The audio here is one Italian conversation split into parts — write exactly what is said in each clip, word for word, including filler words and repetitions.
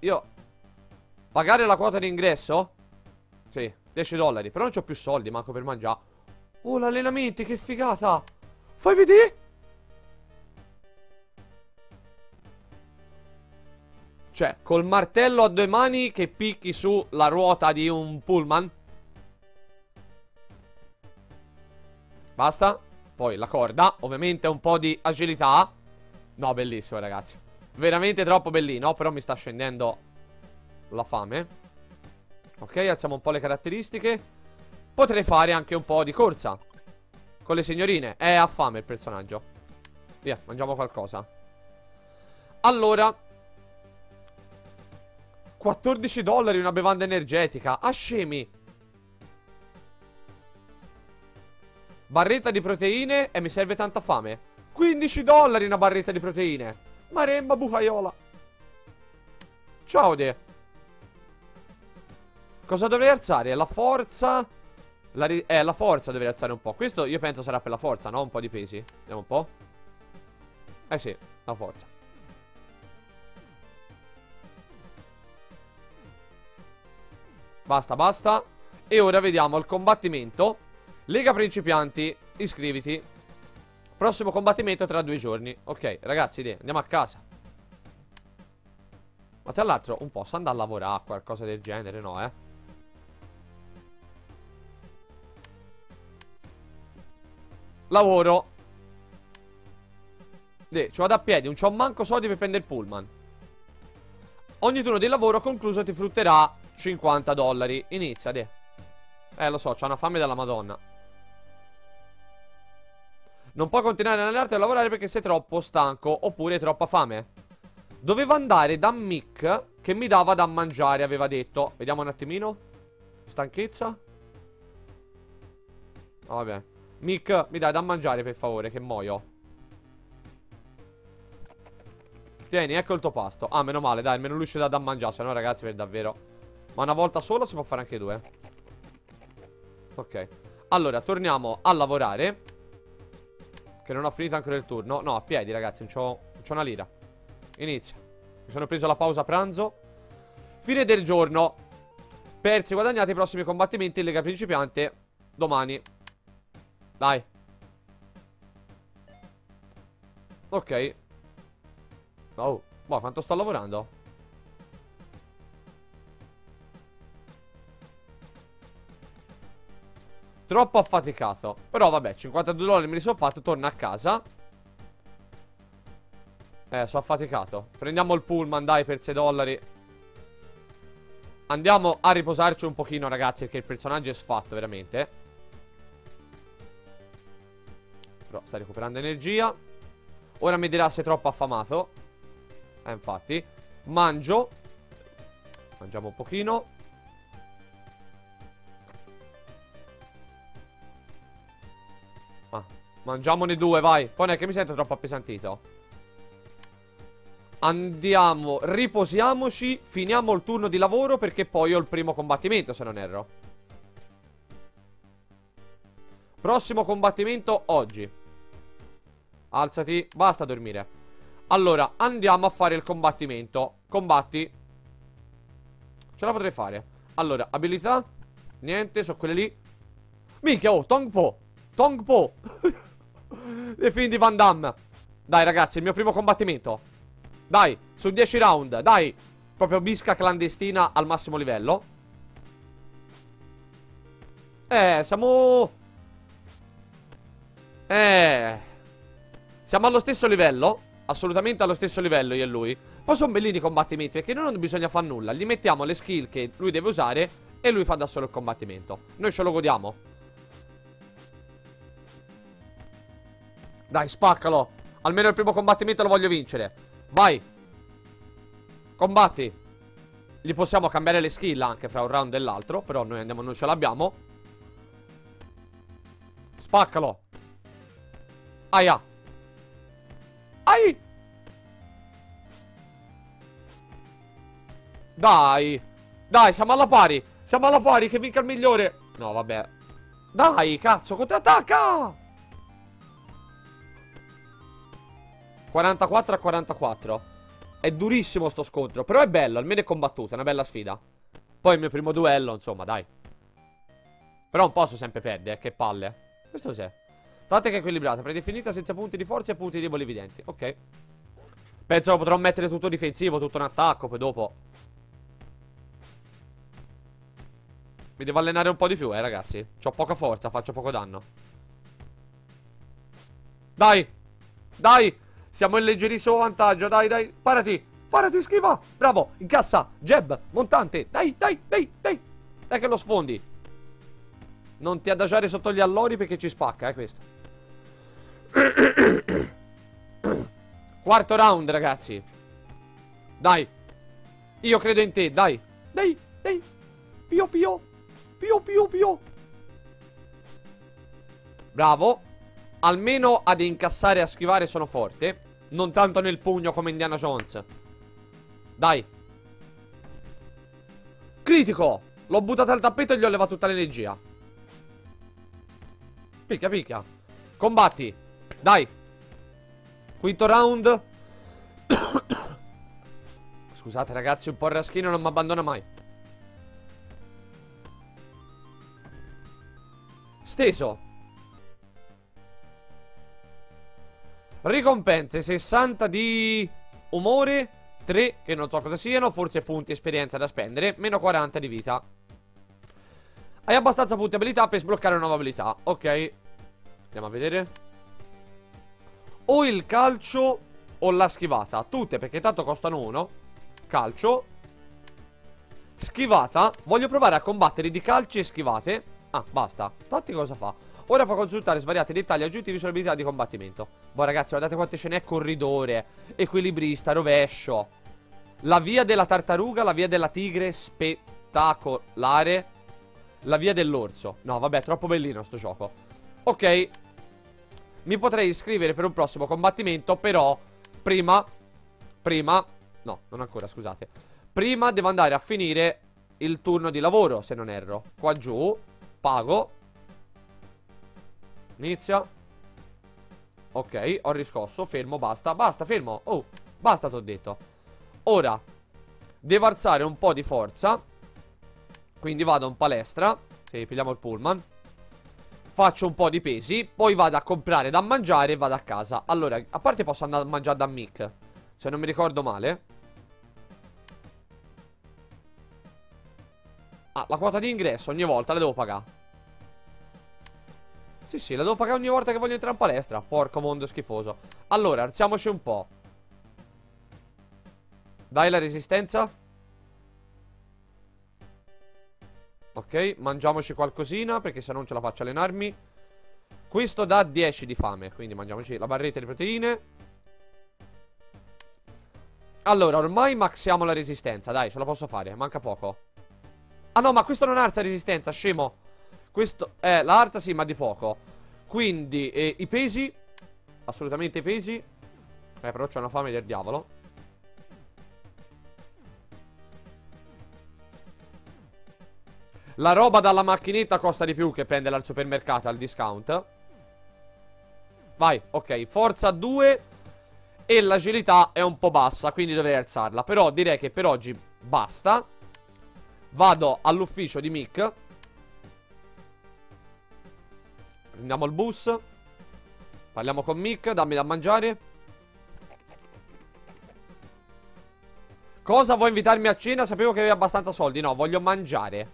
io... Pagare la quota d'ingresso? Sì, dieci dollari. Però non c'ho più soldi, manco per mangiare. Oh, l'allenamento, che figata. Fai vedere? Cioè, col martello a due mani che picchi su la ruota di un pullman. Basta. Poi la corda, ovviamente un po' di agilità. No, bellissimo ragazzi. Veramente troppo bellino. Però mi sta scendendo la fame. Ok, alziamo un po' le caratteristiche. Potrei fare anche un po' di corsa con le signorine. Eh, ha fame il personaggio. Via, mangiamo qualcosa. Allora, quattordici dollari una bevanda energetica. Ah, scemi. Barretta di proteine. E mi serve tanta fame. quindici dollari una barretta di proteine. Maremma bucaiola. Ciao de. Cosa dovrei alzare? La forza. La eh, la forza dovrei alzare un po'. Questo io penso sarà per la forza, no? Un po' di pesi. Vediamo un po'. Eh sì, la forza. Basta, basta. E ora vediamo il combattimento. Lega principianti, iscriviti. Prossimo combattimento tra due giorni. Ok, ragazzi, dai, andiamo a casa. Ma tra l'altro un posso andare a lavorare, qualcosa del genere, no, eh? Lavoro. Deh, ci vado a piedi, non c'ho manco soldi per prendere il pullman. Ogni turno di lavoro concluso ti frutterà cinquanta dollari. Inizia, deh. Eh, lo so, c'ho una fame della Madonna. Non puoi continuare ad allenarti a lavorare perché sei troppo stanco oppure hai troppa fame. Dovevo andare da Mick che mi dava da mangiare, aveva detto. Vediamo un attimino. Stanchezza. Oh, vabbè. Mick, mi dai da mangiare per favore, che muoio. Tieni, ecco il tuo pasto. Ah, meno male, dai, almeno lui ci dà da mangiare. Se no, ragazzi, per davvero. Ma una volta sola si può fare anche due. Ok. Allora, torniamo a lavorare. Che non ho finito ancora il turno. No, a piedi, ragazzi, non c'ho una lira. Inizia. Mi sono preso la pausa pranzo. Fine del giorno. Persi guadagnati i prossimi combattimenti in Lega Principiante domani. Dai. Ok. Oh, boh, quanto sto lavorando? Troppo affaticato. Però vabbè, cinquantadue dollari me li sono fatto. Torno a casa. Eh, sono affaticato. Prendiamo il pullman, dai, per sei dollari. Andiamo a riposarci un pochino, ragazzi, perché il personaggio è sfatto, veramente. Però sta recuperando energia. Ora mi dirà se è troppo affamato. Eh, infatti. Mangio. Mangiamo un pochino. Ah, mangiamone due, vai. Poi non è che mi sento troppo appesantito. Andiamo, riposiamoci. Finiamo il turno di lavoro perché poi ho il primo combattimento, se non erro. Prossimo combattimento oggi. Alzati, basta dormire. Allora, andiamo a fare il combattimento. Combatti. Ce la potrei fare. Allora, abilità. Niente, sono quelle lì. Minchia, oh, Tong Po. Tong Po. Le film di Van Damme. Dai, ragazzi, il mio primo combattimento. Dai, su dieci round, dai. Proprio bisca clandestina al massimo livello. Eh, siamo... Eh... Siamo allo stesso livello. Assolutamente allo stesso livello io e lui. Poi sono bellini i combattimenti perché noi non bisogna fare nulla. Gli mettiamo le skill che lui deve usare e lui fa da solo il combattimento. Noi ce lo godiamo. Dai, spaccalo. Almeno il primo combattimento lo voglio vincere. Vai. Combatti. Gli possiamo cambiare le skill anche fra un round e l'altro. Però noi andiamo, non ce l'abbiamo. Spaccalo. Aia. Ai. Dai. Dai, siamo alla pari. Siamo alla pari, che vinca il migliore. No, vabbè. Dai, cazzo, contrattacca. quarantaquattro a quarantaquattro. È durissimo sto scontro, però è bello, almeno è combattuto, è una bella sfida. Poi il mio primo duello, insomma, dai. Però non posso sempre perdere, eh, che palle. Questo cos'è? Tattica equilibrata, predefinita senza punti di forza e punti deboli evidenti. Ok. Penso che potrò mettere tutto difensivo, tutto un attacco, poi dopo mi devo allenare un po' di più, eh, ragazzi. C'ho poca forza, faccio poco danno. Dai! Dai! Siamo in leggerissimo vantaggio, dai, dai. Parati! Parati, schiva! Bravo! Incassa! Jab! Montante! Dai, dai, dai, dai! Dai che lo sfondi! Non ti adagiare sotto gli allori perché ci spacca, eh, questo. Quarto round, ragazzi. Dai. Io credo in te, dai. Dai, dai. Pio, pio. Pio, pio, pio. Bravo. Almeno ad incassare e a schivare sono forte. Non tanto nel pugno come Indiana Jones. Dai. Critico. L'ho buttato al tappeto e gli ho levato tutta l'energia. Picchia, picchia. Combatti. Dai. Quinto round. Scusate ragazzi, un po' il raschino non mi abbandona mai. Steso. Ricompense sessanta di umore, tre che non so cosa siano, forse punti esperienza da spendere, meno quaranta di vita. Hai abbastanza punti abilità per sbloccare una nuova abilità. Ok. Andiamo a vedere. O il calcio o la schivata. Tutte perché tanto costano uno. Calcio. Schivata. Voglio provare a combattere di calci e schivate. Ah, basta. Tanti cosa fa? Ora può consultare svariati dettagli aggiuntivi sulle abilità di combattimento. Boh ragazzi, guardate quante ce n'è. Corridore, equilibrista, rovescio. La via della tartaruga, la via della tigre. Spettacolare. La via dell'orso. No vabbè, troppo bellino sto gioco. Ok. Mi potrei iscrivere per un prossimo combattimento. Però prima Prima No, non ancora, scusate. Prima devo andare a finire il turno di lavoro, se non erro. Qua giù. Pago. Inizia. Ok, ho riscosso, fermo, basta. Basta, fermo. Oh, basta, t'ho detto. Ora devo alzare un po' di forza. Quindi vado in palestra. Sì, pigliamo il pullman. Faccio un po' di pesi. Poi vado a comprare da mangiare e vado a casa. Allora, a parte posso andare a mangiare da Mick, se non mi ricordo male. Ah, la quota di ingresso ogni volta la devo pagare. Sì, sì, la devo pagare ogni volta che voglio entrare in palestra. Porco mondo schifoso. Allora, alziamoci un po'. Dai la resistenza. Ok, mangiamoci qualcosina, perché se non ce la faccio allenarmi. Questo dà dieci di fame, quindi mangiamoci la barretta di proteine. Allora, ormai maxiamo la resistenza. Dai, ce la posso fare, manca poco. Ah no, ma questo non alza resistenza, scemo. Questo, eh, la alza sì, ma di poco. Quindi, eh, i pesi. Assolutamente i pesi. Eh, però c'ho una fame del diavolo. La roba dalla macchinetta costa di più che prenderla al supermercato al discount. Vai, ok, forza due. E l'agilità è un po' bassa, quindi dovrei alzarla. Però direi che per oggi basta. Vado all'ufficio di Mick. Prendiamo il bus. Parliamo con Mick, dammi da mangiare. Cosa, vuoi invitarmi a cena? Sapevo che avevi abbastanza soldi. No, voglio mangiare.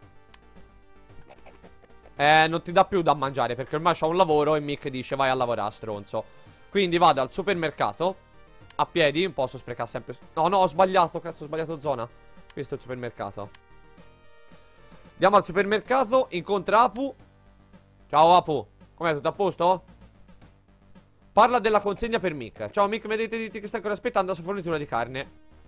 Eh, non ti dà più da mangiare perché ormai c'ho un lavoro e Mick dice vai a lavorare, stronzo. Quindi vado al supermercato a piedi, non posso sprecare sempre. No, no, ho sbagliato, cazzo, ho sbagliato zona. Questo è il supermercato. Andiamo al supermercato, incontra Apu. Ciao Apu, com'è, tutto a posto? Parla della consegna per Mick. Ciao Mick, mi avete detto che stai ancora aspettando la sua fornitura di carne.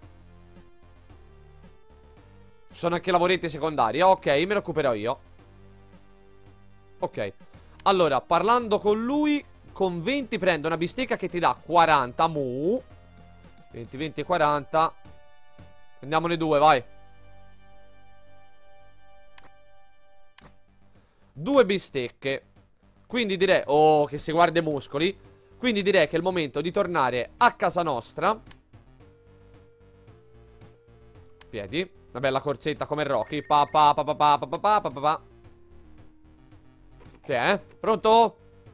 Ci sono anche lavoretti secondari. Ok, me ne occuperò io. Ok, allora, parlando con lui, con venti prendo una bistecca che ti dà quaranta. Mu venti, venti, quaranta. Prendiamone due, vai. Due bistecche. Quindi direi, oh, che si guarda i muscoli. Quindi direi che è il momento di tornare a casa nostra. Piedi. Una bella corsetta come Rocky. Pa pa pa pa pa pa pa pa pa pa. Che è? Pronto?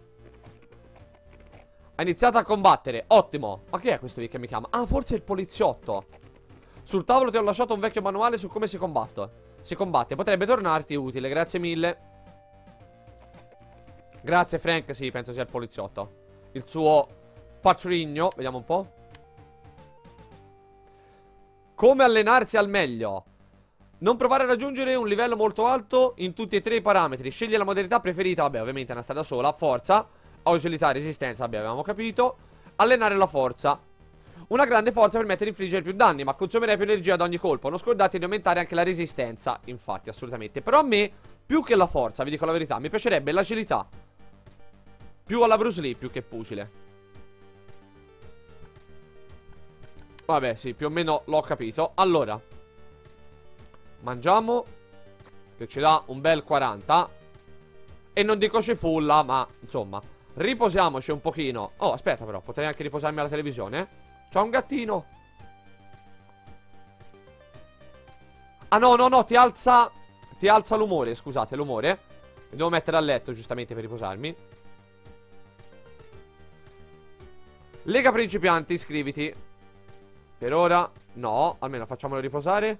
Ha iniziato a combattere. Ottimo. Ma che è questo che mi chiama? Ah, forse è il poliziotto. Sul tavolo ti ho lasciato un vecchio manuale su come si combatte. Si combatte. Potrebbe tornarti utile. Grazie mille. Grazie Frank. Sì, penso sia il poliziotto. Il suo patrigno. Vediamo un po'. Come allenarsi al meglio. Non provare a raggiungere un livello molto alto in tutti e tre i parametri. Scegli la modalità preferita. Vabbè, ovviamente è una strada sola. Forza, agilità, resistenza. Vabbè, avevamo capito. Allenare la forza. Una grande forza permette di infliggere più danni, ma consumerei più energia ad ogni colpo. Non scordate di aumentare anche la resistenza. Infatti, assolutamente. Però a me, più che la forza, vi dico la verità, mi piacerebbe l'agilità. Più alla Bruce Lee, più che pugile. Vabbè, sì, più o meno l'ho capito. Allora, mangiamo, che ci dà un bel quaranta. E non dico cifulla, ma insomma, riposiamoci un pochino. Oh, aspetta però, potrei anche riposarmi alla televisione. C'ho un gattino. Ah no, no, no, ti alza. Ti alza l'umore, scusate, l'umore. Mi devo mettere a letto giustamente per riposarmi. Lega principianti, iscriviti. Per ora no, almeno facciamolo riposare.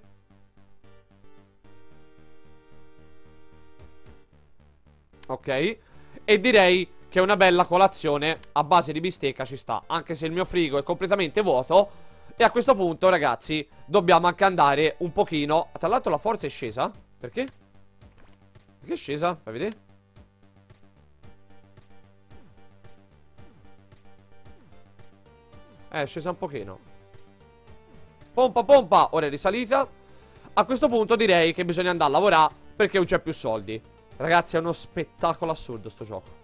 Ok. E direi che una bella colazione a base di bistecca ci sta. Anche se il mio frigo è completamente vuoto. E a questo punto, ragazzi, dobbiamo anche andare un pochino. Tra l'altro la forza è scesa. Perché? Perché è scesa? Fai vedere. Eh, è scesa un pochino. Pompa, pompa. Ora è risalita. A questo punto direi che bisogna andare a lavorare, perché non c'è più soldi. Ragazzi, è uno spettacolo assurdo sto gioco.